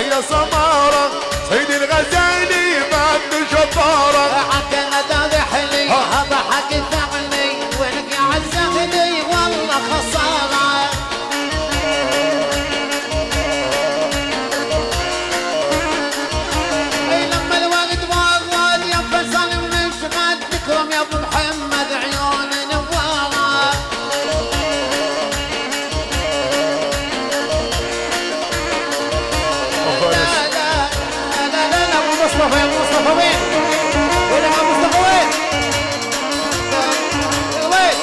يا سمارة سيد الغزالي بنت شطارة عكنا ذبحني ضحك ثعني وينك عزقني والله خسارة لما الوقت ورد يا فيصل ونشغل تكرم يا ابو محمد عيون نوارة لا ابو مصطفى يا ابو مصطفى وين؟ وين يا ابو مصطفى وين؟ وين؟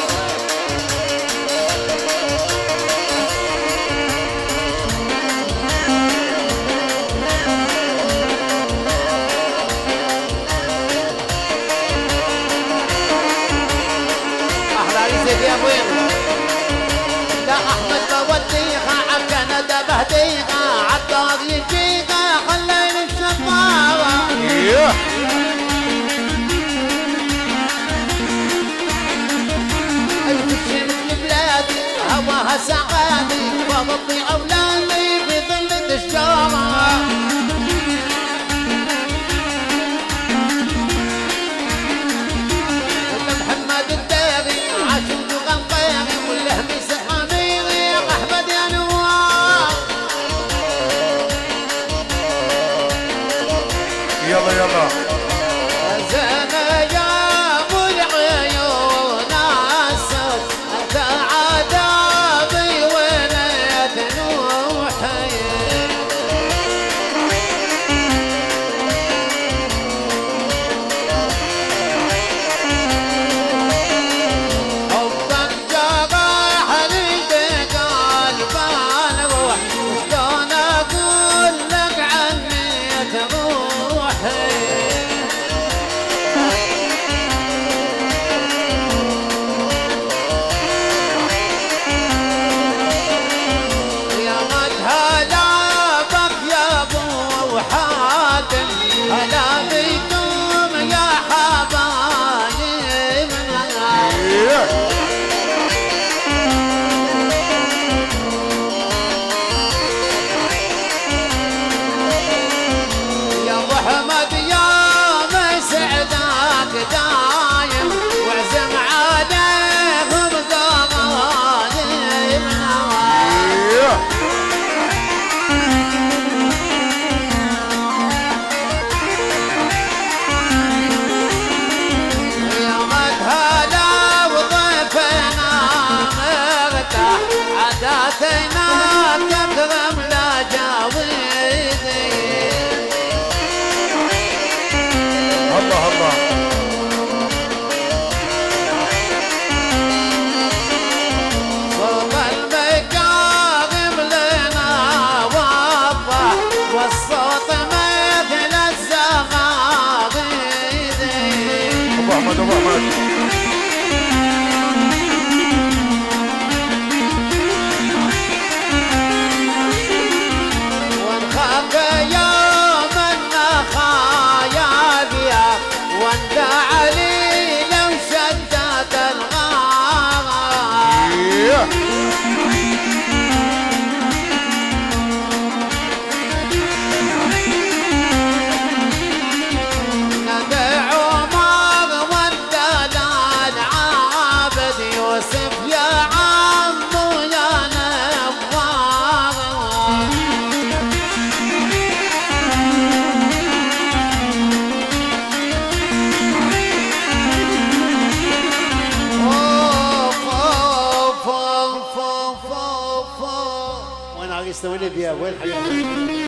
احلى عريس يا وين؟ لا احمد بوديها عكندا بهديها عالدار يجيها خليني الشطاره الفشل بلادي هواها سعادي وبطي اولادي في ظل الشجره محمد الداري عاشق غنطيري واللهمي سحاميري احمد يا نوار يلا يلا زنا يا ابو العيون اسد انت عذابي ولد نوحي حبك جرحني بقلب الروح شلون اقول لك عني روحي يا من هلا بك يا ابو حاتم هلا بكم يا حبايبنا يا ابو حمد يا مسعدك دايم واعزم عليهم ضرايبنا يا مدهلا وضيفنا مرتاح عاداتنا تكرم لا جاويدي الله الله فوق المكارم لنا وضح والصوت مثل الزغاريدي ابو احمد ابو احمد ونخاف يوم النخايا بيا وانت علي لو شدت الغارة ندى عمر والدلال عابد يوسف يا عمو يا نوار وين عريسنا وين بيها وين حبيبي